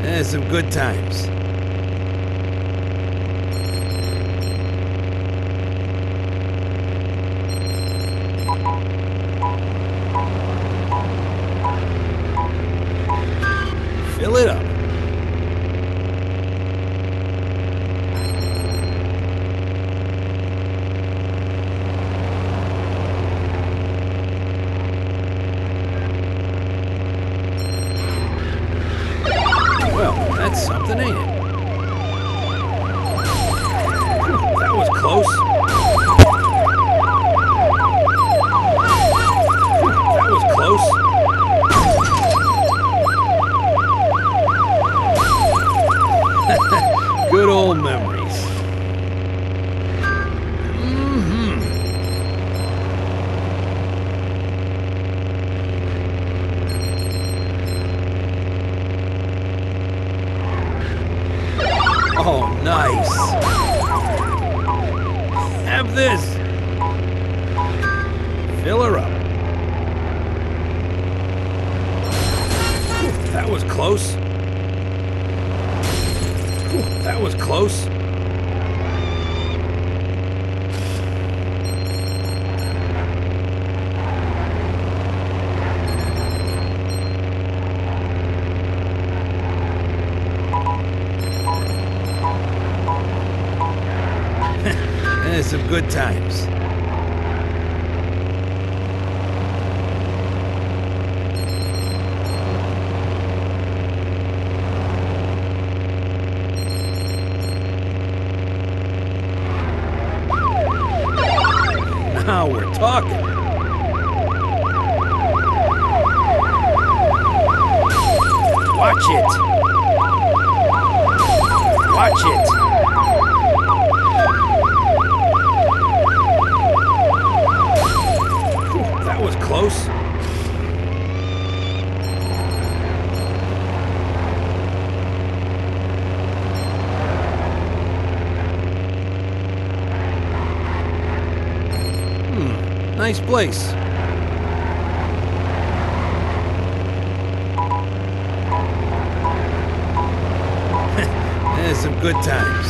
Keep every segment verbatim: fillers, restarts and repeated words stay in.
Eh, some good times. Fill it up. Well, that's something, ain't it? Whew, that was close. Whew, that was close. Good old memories. Mm-hmm. Oh, nice. Have this. Fill her up. Whew, that was close. Whew, that was close. Eh, some good times. Now we're talking. Watch it. Watch it. Whew, that was close. Hmm, nice place. Eh, some good times.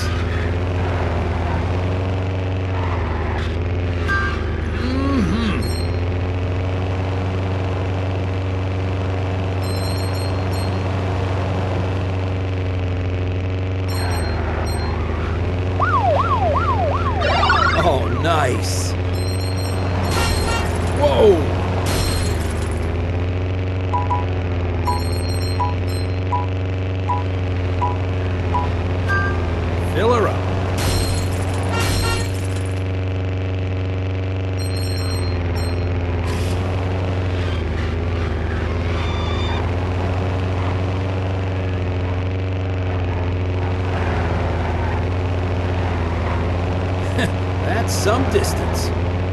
Mm-hmm. Oh, nice. Whoa. Fill her up. That's some distance.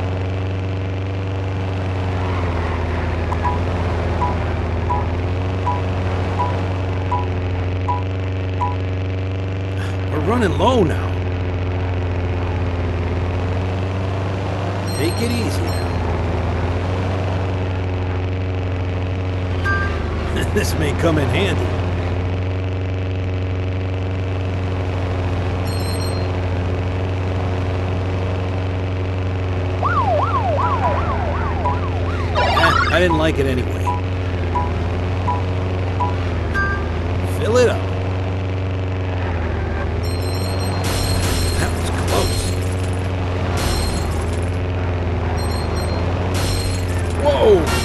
We're running low now. Take it easy now. This may come in handy. Eh, I didn't like it anyway. Fill it up. That was close. Whoa!